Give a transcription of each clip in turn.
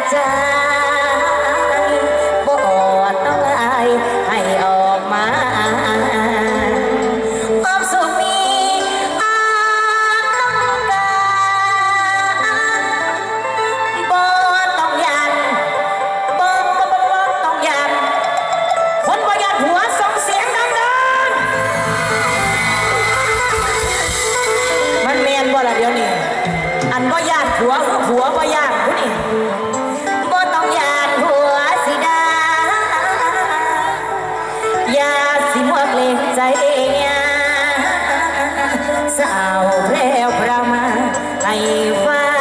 ใจบ่ต้องอายให้ออกมาความสุขมีอาต้องการบ่ต้องยันบ่ต้องยันคนบ่ยันหัวส่งเสียงดังๆมันแม่นบ่ล่ะเดี๋ยวนี้อันบ่ยันผัวคือผัวบ่ยันผู้นี่บ่ต้องยันผัวสิดาอย่าสิมัวเกรงใจสาวแพรวพราวมาให้ฟ้า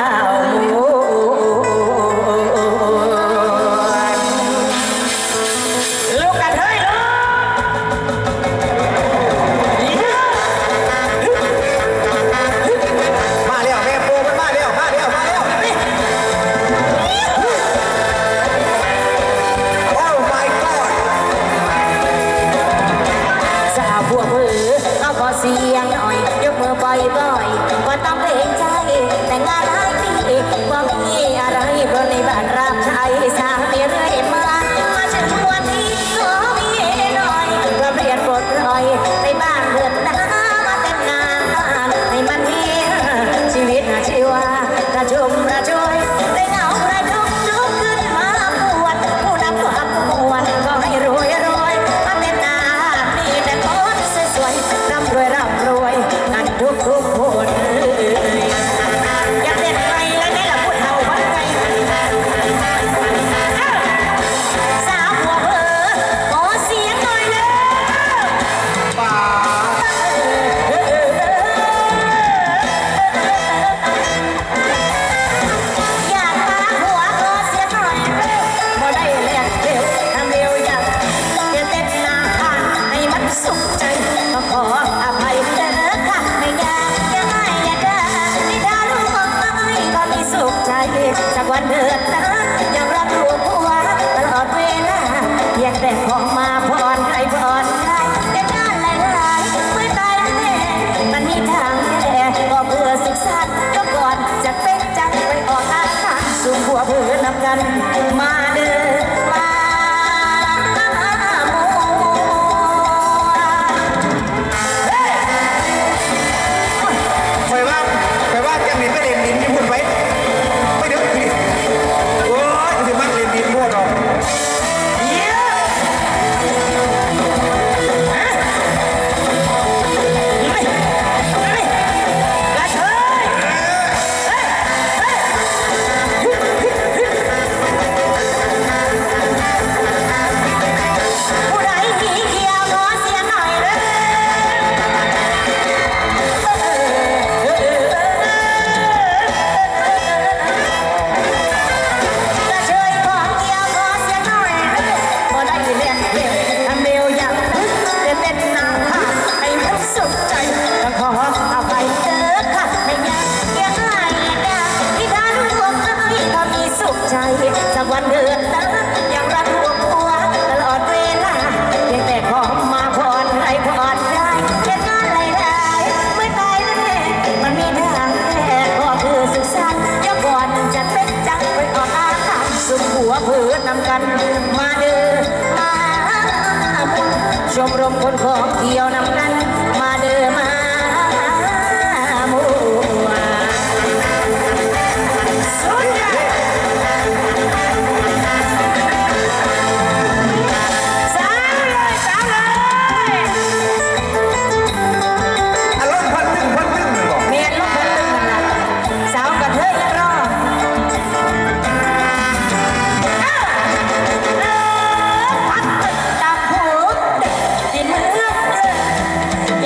ลูกกันเฮ้ยมาเร็วแม่ปูมันมาเร็วมาเร็วมาเร็วโอ้ my god สาวพวกมือเอาขอเสียงหน่อยยกมือบ่อยๆว่าต้องเกรงใจแต่งงานหลายปีว่ามีอะไรเพราะในบ้านรับใช้สร้างเรื่อยมาถึงวันนี้ขอมีหน่อยเราเรียนบทลอยในบ้านเรือนน้ำมาแต่งงานให้มันมีชีวิตน่าชีวากระชุ่มกระชวยได้เหงากระทุกลุกขึ้นมาปวดผู้นำความปวดก็ให้รวยมาเป็นนามีแต่คนสวยๆร่ำรวยกันทุกคนอยากเด็ดไปแล้วนี่ล่ะพูดเท่าพันไปสาวหัวเผลอขอเสียงหน่อยเลยป่าอยากพาหัวขอเสียงหน่อยบ่ได้เรียกเร็วทำเร็วอยากเต้นหน้าทางให้มันสุขใจก็ขออภัยเด้อค่ะไม่อยากจะให้อย่าเด้อที่ถ้ารู้ของไม่ก็มีสุขใจสักวันเถิดนะยังรักลูกผัวตลอดเวลาเพียงแต่ขอมาผ่อนคลายแต่งานหลายๆไม่ตายแน่มันมีทางแก้ก็เพื่อศึกษาก็ก่อนจะเป็นจังไปออกอาการสู่หัวเพื่อนำกันมาเด้อมาไปว่าจะมีก็เล่นดินที่พูดไว้ไม่เดี๋ยวโอ้ยจะมักเล่นดินพูดหรอกผู้ใดมีเขียวขอเสียงหน่อยเด้อกระเชยของเขียวขอเสียงหน่อยเด้อบ่ได้เล่นเกมทำเร็วอย่างเต้นหน้าผากให้มันสุขใจก็ขออภัยเด้อค่ะไม่อยากจะให้ได้ที่ถ้ารู้ว่าไม่ก็มีสุขใจสักวันเดือนนะยังรักลูกผัวตลอดเวลาเพียงแต่ขอมาผ่อนให้ผ่อนได้แค่งานหลายๆไม่ตายแน่มันมีทางแค่ก็คือศึกษาอย่าก่อนจะเป็นจังไปออกอาการสุขหัวเพื่อนำกันมาเด้อมาชมรมคนของเที่ยวนำกันมาเด้อมามัวสุดยอดสาวเลยอารมณ์พันตึ้งเลยบอกเมียนลูกคนตึงนั่นล่ะสาวกระเทยยังรอพัดตาหูดินมือ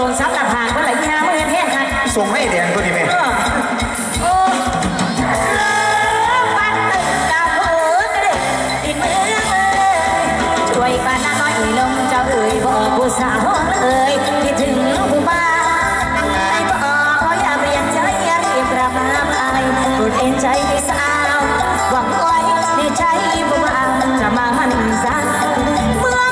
ตนซับหลักฐานเมื่อไหร่ที่น้าเมื่อเทศกันส่งให้แดงตัวนี้ไหมโอ้ปัดตึงดาวเอ๋ยกระเด็นดินเมืองช่วยกันน้อยลงเจ้าเอ๋ยบอกผู้สาวเอ๋ยคิดถึงผู้บ้าไอ้บอกขออย่าเปลี่ยนใจอย่าเรียบระมาไปโปรดเอ็นใจให้สาวหวังไว้ในใจผู้บ้าจะมามันสักเมื่อ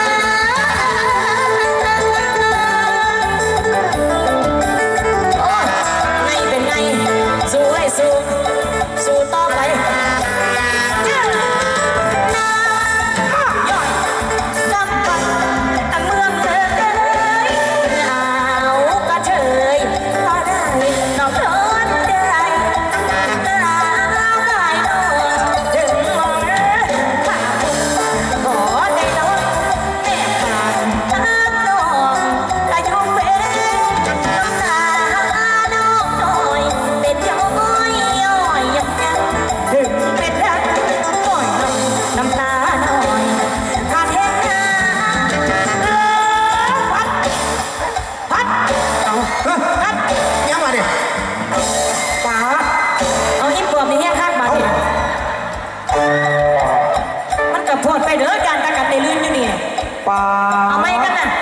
สู้ต่อไปน้ำย่อยจำปันตั้งเมืองเธอเลยหนาวก็เฉยก็ได้นอกร้อนได้หนาวได้นอนถึงมองผ่าขอได้นอนแม่ผ่านตาน้องอายุเป็นน้ำตาน้องหน่อยเป็นย้อยถึงเป็นรักปล่อยน้ำตาหน่อยขาดเห็นหน้าพัดเอาพัดยังมาดิป๋าเอาอินปวดในแง่ข้างมาดิมันกับโพดไปเด้อการตะกันในลื่นอยู่นี่ปาเอาไม่กันนะ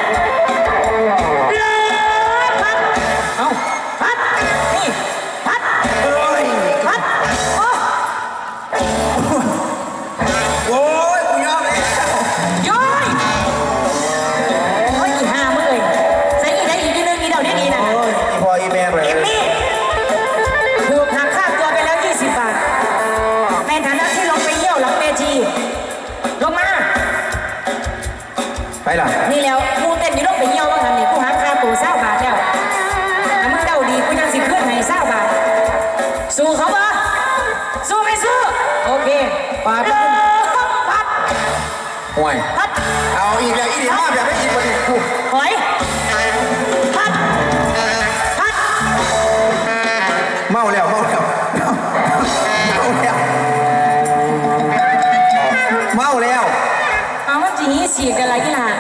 พัดเอาพัดนี่พัดพัดโอ้ยกูยอมเลยย้อยโอ้ยอีห่ามึงเลยใส่อีได้อีกนึงอีเดาได้ดีนะโอ้ยอีพออีแม่เลยเอ็มมี่ถูกหักค่าตัวไปแล้ว20 บาทในฐานะที่ลงไปเยี่ยวหลังเวทีลงมาไปล่ะนี่แล้วมูเต้นนี่ลงไปเยี่ยวว่างันนี่กูหักค่าตัว20 บาทแล้วถ้ามึงเดาดีกูยังสิเพื่อนให้20 บาทสู้เขาปะสู้ไม่สู้โอเคปาดพัดห่วยพัดเอาอีกแล้วอีเดียมาแบบไม่ยินมาดิกูหอยพัดเมาแล้วเมาแล้วเอามันจีเสียกันอะไรกันล่ะ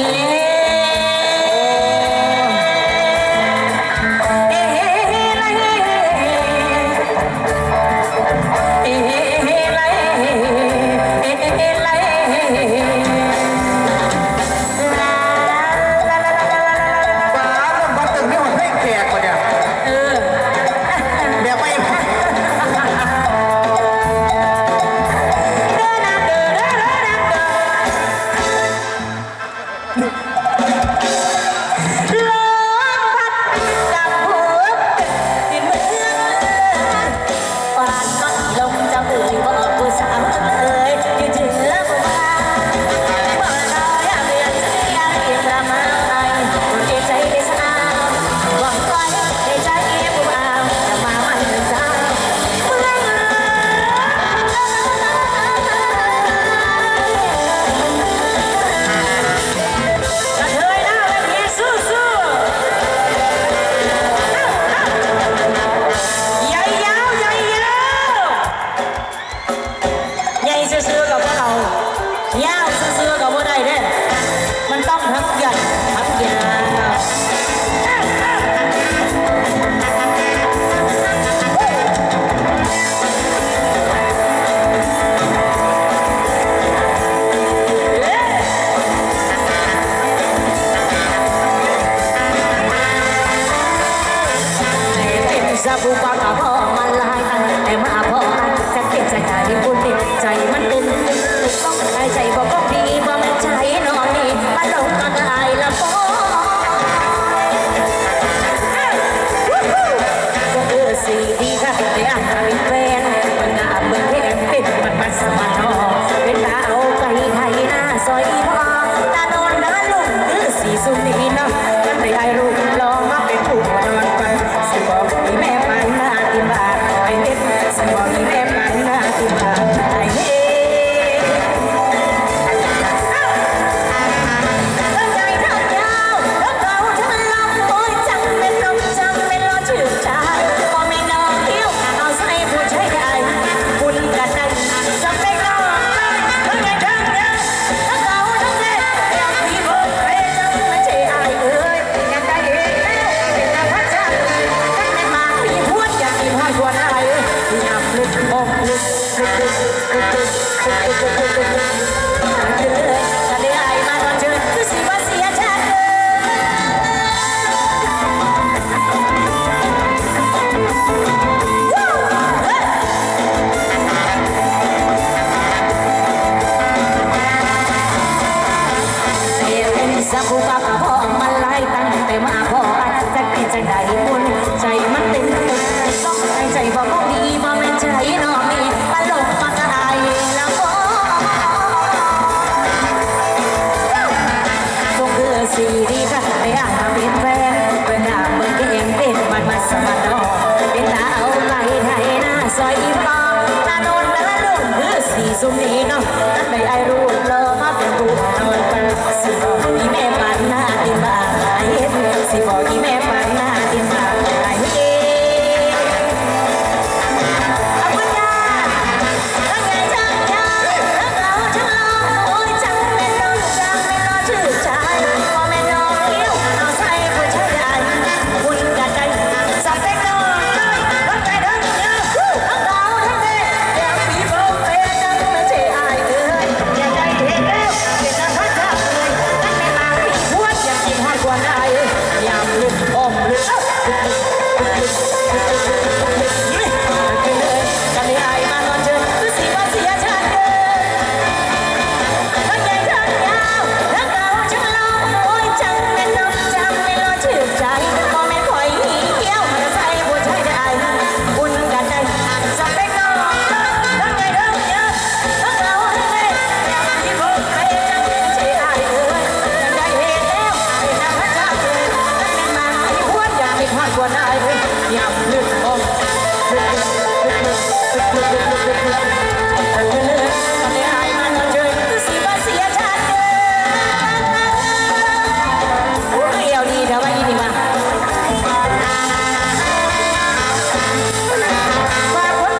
ซื้อกับพวกเรายาวซื้อกับพวกใดเด้มันต้องทั้งใหญ่ทั้งยาว